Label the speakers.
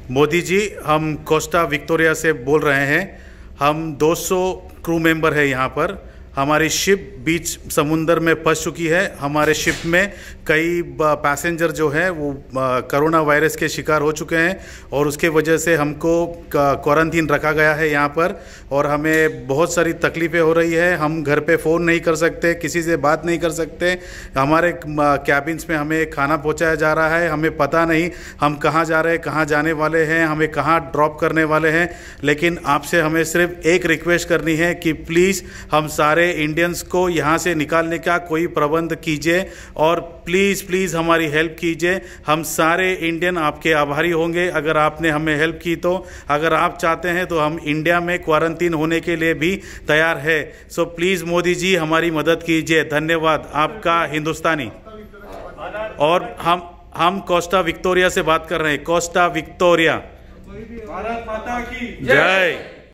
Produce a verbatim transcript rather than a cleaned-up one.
Speaker 1: मोदी जी, हम Costa Victoria से बोल रहे हैं। हम दो सौ क्रू मेंबर है यहाँ पर। हमारी शिप बीच समुंदर में फंस चुकी है। हमारे शिप में कई पैसेंजर जो है वो कोरोना वायरस के शिकार हो चुके हैं और उसके वजह से हमको क्वारंटीन रखा गया है यहाँ पर, और हमें बहुत सारी तकलीफ़ें हो रही है। हम घर पे फ़ोन नहीं कर सकते, किसी से बात नहीं कर सकते। हमारे कैबिन्स में हमें खाना पहुँचाया जा रहा है, हमें पता नहीं हम कहाँ जा रहे हैं, कहाँ जाने वाले हैं, हमें कहाँ ड्रॉप करने वाले हैं। लेकिन आपसे हमें सिर्फ एक रिक्वेस्ट करनी है कि प्लीज़ हम सारे इंडियंस को यहाँ से निकालने का कोई प्रबंध कीजिए और प्लीज़ प्लीज़ हमारी हेल्प कीजिए। हम सारे इंडियन आपके आभारी होंगे अगर आपने हमें हेल्प की तो। अगर आप चाहते हैं तो हम इंडिया में क्वारंटीन होने के लिए भी तैयार है। सो प्लीज़ मोदी जी हमारी मदद कीजिए। धन्यवाद आपका हिंदुस्तानी। और हम हम कोस्टा विक्टोरिया से बात कर रहे हैं। Costa Victoria.
Speaker 2: भारत माता की
Speaker 1: जय।